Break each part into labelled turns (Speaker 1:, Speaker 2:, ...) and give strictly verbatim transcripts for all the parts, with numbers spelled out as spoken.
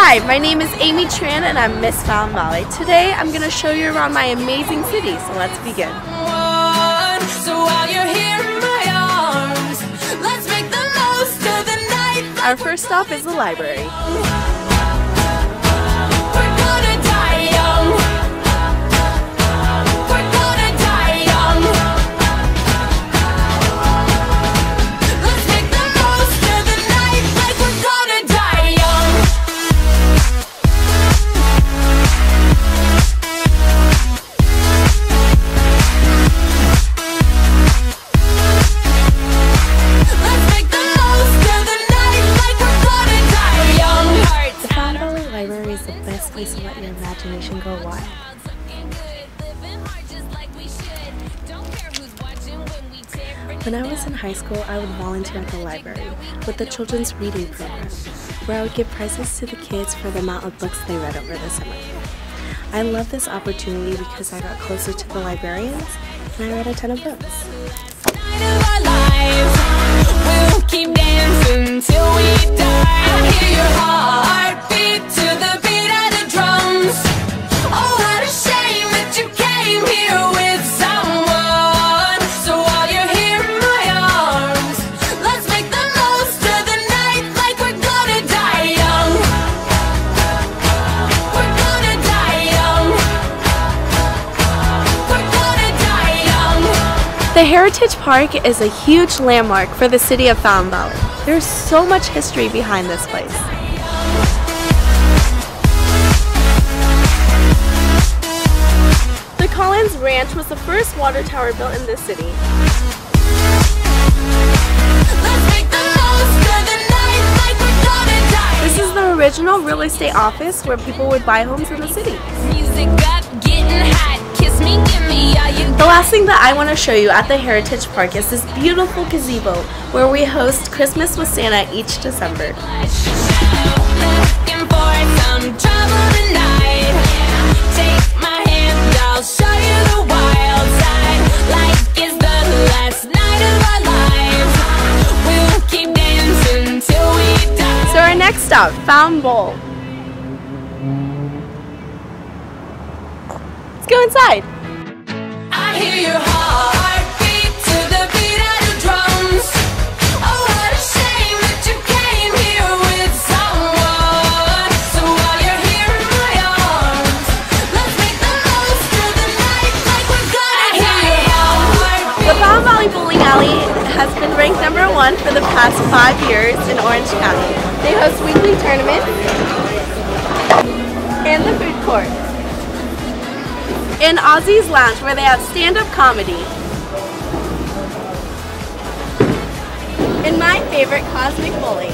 Speaker 1: Hi, my name is Amy Tran and I'm Miss Fountain Valley. Today I'm going to show you around my amazing city, so let's begin.
Speaker 2: So while you're here in my arms, let's make the most of the night.
Speaker 1: Our first stop is the library.
Speaker 2: We're gonna die young. We're gonna die young. Let's make the most of the night like we're gonna die young. Let's make the most of the night like we're gonna die young.
Speaker 1: The Fountain Valley Library is the best place to let your imagination go wild. When I was in high school, I would volunteer at the library with the Children's Reading Program, where I would give prizes to the kids for the amount of books they read over the summer. I love this opportunity because I got closer to the librarians and I read a ton of books.
Speaker 2: Night of our lives, we'll keep dancing till we die. I hear your heartbeat to the beat of the drums. Oh, what a shame that you came here with someone. So while you're here in my arms, let's make the most of the night like we're gonna die young. We're gonna die young. We're gonna die young.
Speaker 1: The Heritage Park is a huge landmark for the city of Fountain Valley. There's so much history behind this place. The Collins Ranch was the first water tower built in this city.
Speaker 2: Let's make the most of the night like we're gonna die.
Speaker 1: This is the original real estate office where people would buy homes in the city.
Speaker 2: Music up, getting hot. Kiss me, give me all you
Speaker 1: The last thing that I want to show you at the Heritage Park is this beautiful gazebo where we host Christmas with Santa each December.
Speaker 2: looking for some trouble tonight. Take my hand, I'll show you the wild side. Like it's the last night of our lives. We'll keep dancing till we die.
Speaker 1: So our next stop, Fountain Bowl. Let's go inside.
Speaker 2: I hear your heartbeat to the beat of the drums. Oh, what a shame that you came here with someone. So while you're here in my arms, let's make the most of the night like we're gonna die young.
Speaker 1: The Fountain Valley Bowling Alley has been ranked number one for the past five years in Orange County. They host weekly tournaments and the food court. And Ozzy's Lounge, where they have stand-up comedy. And my favorite, Cosmic Bowling.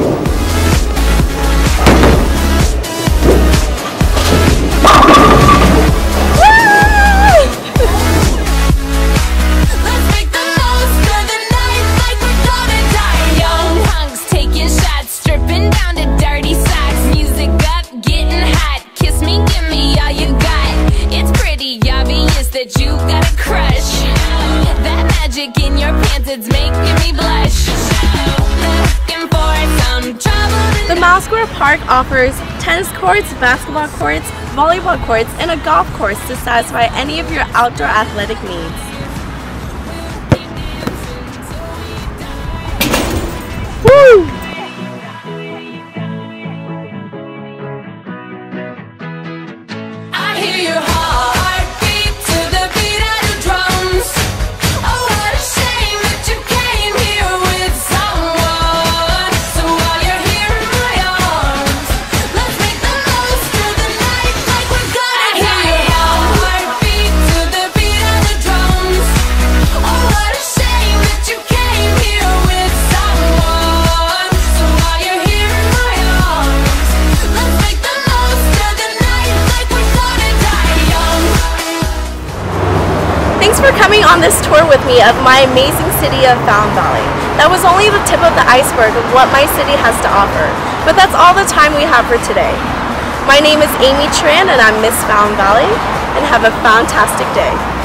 Speaker 2: Let's make the most of the night like we're gonna die young. Punks taking shots, stripping down to dirty socks. Music up, getting hot. Kiss me, give me all you got. It's pretty obvious that you got a crush. That magic in your pants, it's making me blush. Looking for some trouble.
Speaker 1: The Mile Square Park offers tennis courts, basketball courts, volleyball courts, and a golf course to satisfy any of your outdoor athletic needs. Woo!
Speaker 2: I hear your heartbeat to the beat of the drums. Oh, what a shame that you came here with someone. So while you're here in my arms, let's make the most of the night like we're gonna die young. Heartbeat to the beat of the drums. Oh, what a shame that you came here with someone. So while you're here in my arms, let's make the most of the night like we're gonna die young.
Speaker 1: Thanks for coming on this tour with me of my amazing city of Fountain Valley. That was only the tip of the iceberg of what my city has to offer, but that's all the time we have for today. My name is Amy Tran and I'm Miss Fountain Valley, and have a fantastic day.